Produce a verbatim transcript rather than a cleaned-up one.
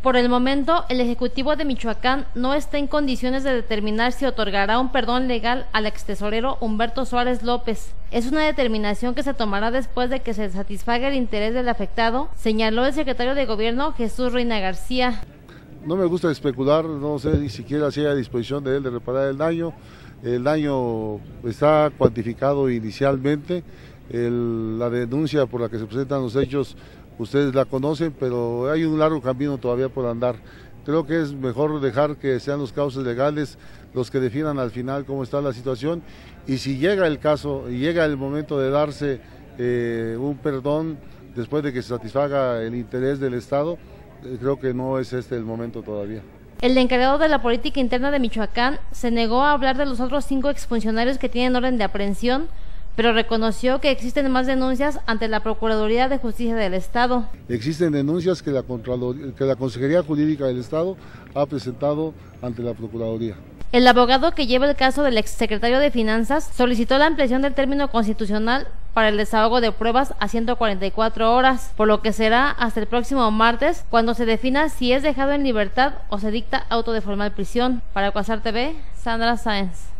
por el momento, el Ejecutivo de Michoacán no está en condiciones de determinar si otorgará un perdón legal al extesorero Humberto Suárez López. Es una determinación que se tomará después de que se satisfaga el interés del afectado, señaló el secretario de Gobierno Jesús Reina García. No me gusta especular, no sé ni siquiera si hay a disposición de él de reparar el daño. El daño está cuantificado inicialmente, el, la denuncia por la que se presentan los hechos, ustedes la conocen, pero hay un largo camino todavía por andar. Creo que es mejor dejar que sean los cauces legales los que definan al final cómo está la situación, y si llega el caso y llega el momento de darse eh, un perdón después de que se satisfaga el interés del Estado, eh, creo que no es este el momento todavía. El encargado de la política interna de Michoacán se negó a hablar de los otros cinco exfuncionarios que tienen orden de aprehensión, pero reconoció que existen más denuncias ante la Procuraduría de Justicia del Estado. Existen denuncias que la, que la Consejería Jurídica del Estado ha presentado ante la Procuraduría. El abogado que lleva el caso del exsecretario de Finanzas solicitó la ampliación del término constitucional para el desahogo de pruebas a ciento cuarenta y cuatro horas, por lo que será hasta el próximo martes cuando se defina si es dejado en libertad o se dicta auto de formal prisión. Para Cuasar T V, Sandra Sáenz.